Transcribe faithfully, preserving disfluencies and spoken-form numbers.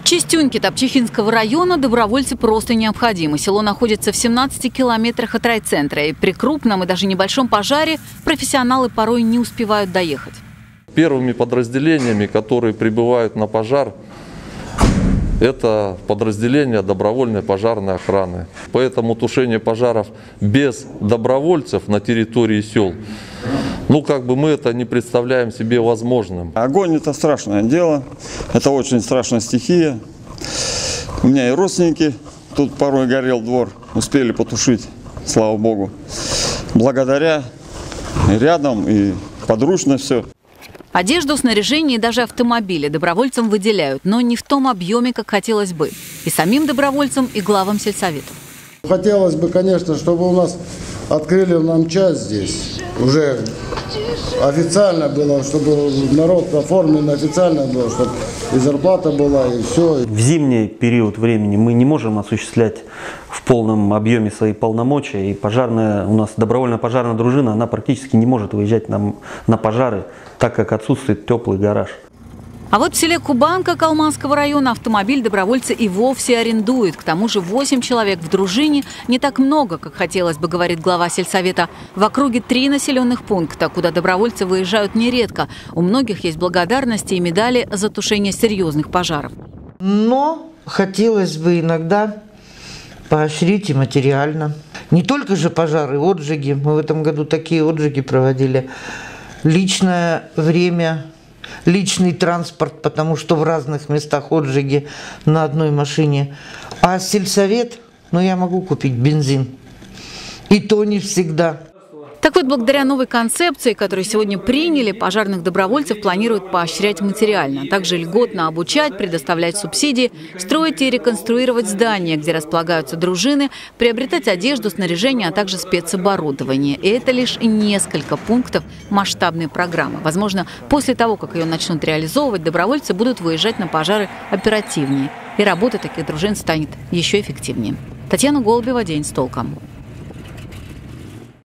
Чистюньки Топчихинского района добровольцы просто необходимы. Село находится в семнадцати километрах от райцентра. И при крупном и даже небольшом пожаре профессионалы порой не успевают доехать. Первыми подразделениями, которые прибывают на пожар, это подразделения добровольной пожарной охраны. Поэтому тушение пожаров без добровольцев на территории сел, ну как бы мы это не представляем себе возможным. Огонь — это страшное дело, это очень страшная стихия. У меня и родственники, тут порой горел двор, успели потушить, слава богу. Благодаря рядом и подручно все. Одежду, снаряжение и даже автомобили добровольцам выделяют, но не в том объеме, как хотелось бы. И самим добровольцам, и главам сельсоветов. Хотелось бы, конечно, чтобы у нас открыли нам часть здесь. Уже официально было, чтобы народ оформлен официально было, чтобы и зарплата была, и все. В зимний период времени мы не можем осуществлять в полном объеме свои полномочия. И пожарная, у нас добровольная пожарная дружина, она практически не может выезжать на, на пожары, так как отсутствует теплый гараж. А вот в селе Кубанка Калманского района автомобиль добровольцы и вовсе арендуют. К тому же восемь человек в дружине не так много, как хотелось бы, говорит глава сельсовета. В округе три населенных пункта, куда добровольцы выезжают нередко. У многих есть благодарности и медали за тушение серьезных пожаров. Но хотелось бы иногда поощрить и материально. Не только же пожары, отжиги. Мы в этом году такие отжиги проводили. Личное время, личный транспорт, потому что в разных местах отжиги на одной машине. А сельсовет, ну я могу купить бензин. И то не всегда. Так вот, благодаря новой концепции, которую сегодня приняли, пожарных добровольцев планируют поощрять материально. Также льготно обучать, предоставлять субсидии, строить и реконструировать здания, где располагаются дружины, приобретать одежду, снаряжение, а также спецоборудование. И это лишь несколько пунктов масштабной программы. Возможно, после того, как ее начнут реализовывать, добровольцы будут выезжать на пожары оперативнее. И работа таких дружин станет еще эффективнее. Татьяна Голубева, «День с толком».